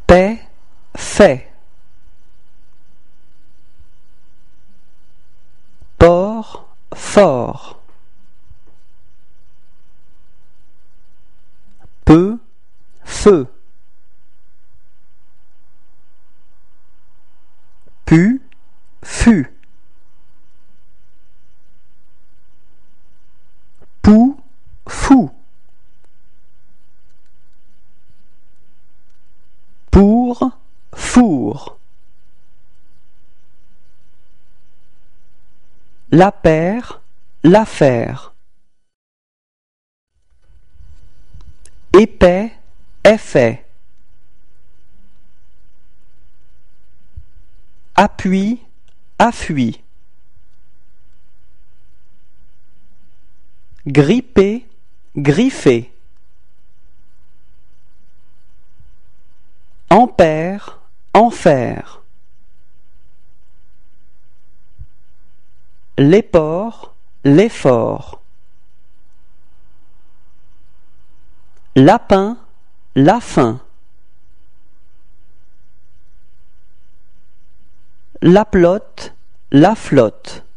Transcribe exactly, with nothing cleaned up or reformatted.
paix, fait. Port, fort. Peu, feu. Pu, fut. Pou, fou. Pour, four. La paire, l'affaire. Épais, effet. Appui, affui. Gripper, griffer. Ampère, enfer. L'éport, l'effort. Lapin, la faim. La plotte, la flotte.